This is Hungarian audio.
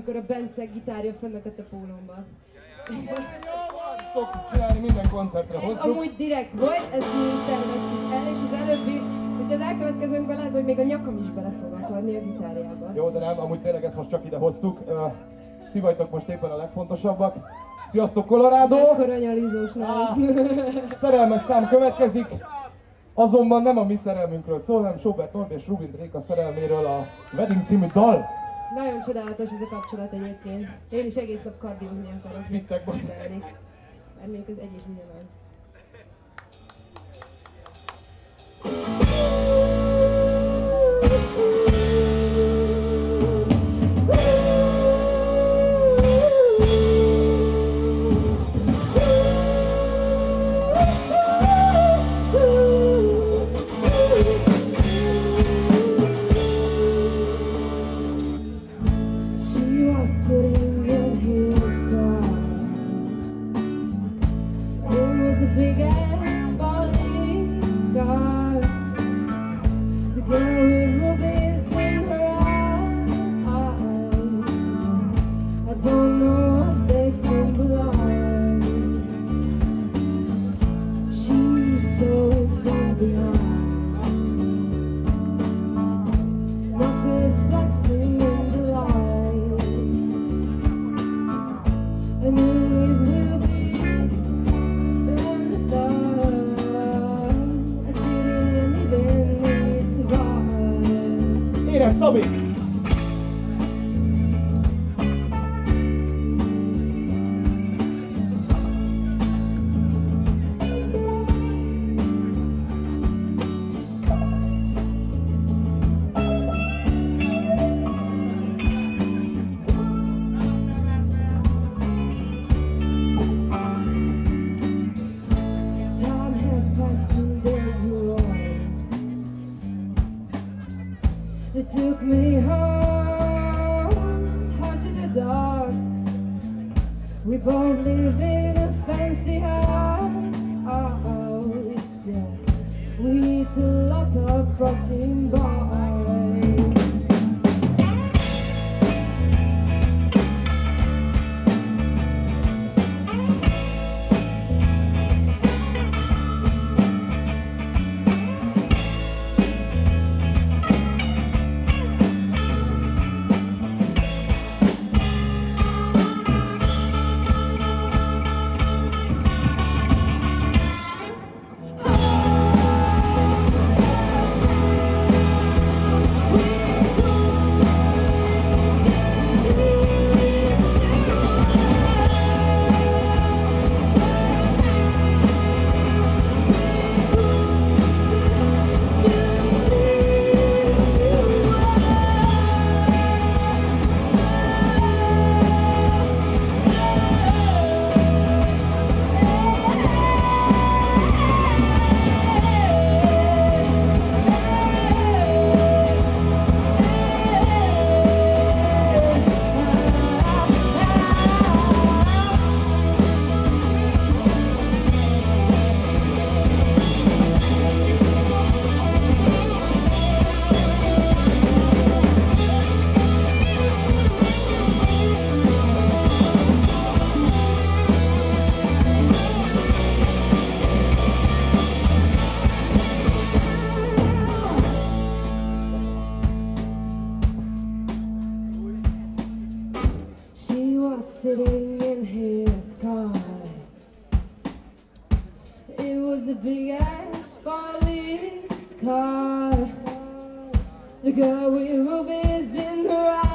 amikor a Bence gitárja fennakadt a pólomba. Szoktuk csinálni, minden koncertre Ez hozzuk. amúgy direkt volt, ezt mi terveztük el, és az előbbi, és az elkövetkezőnkben lehet, hogy még a nyakam is bele fog akadni a gitárjába. Jó, de nem, amúgy tényleg ezt most csak ide hoztuk. Ti vagytok most éppen a legfontosabbak. Sziasztok, Colorado! Mekkora nyalizós Szerelmes szám következik. Azonban nem a mi szerelmünkről szól, hanem Sobert Norbi és Rubin Réka szerelméről, a Wedding című dal. Nagyon csodálatos ez a kapcsolat egyébként. Én is egész nap kardiózni akarok. Vittek, basz. Mert mondjuk ez egy és ugyanaz. Szabi! They took me home, out to the dark. We both live in a fancy house, yeah. We eat a lot of protein bars. Sitting in his car, it was a big ass police car. The girl with rubies in her eyes.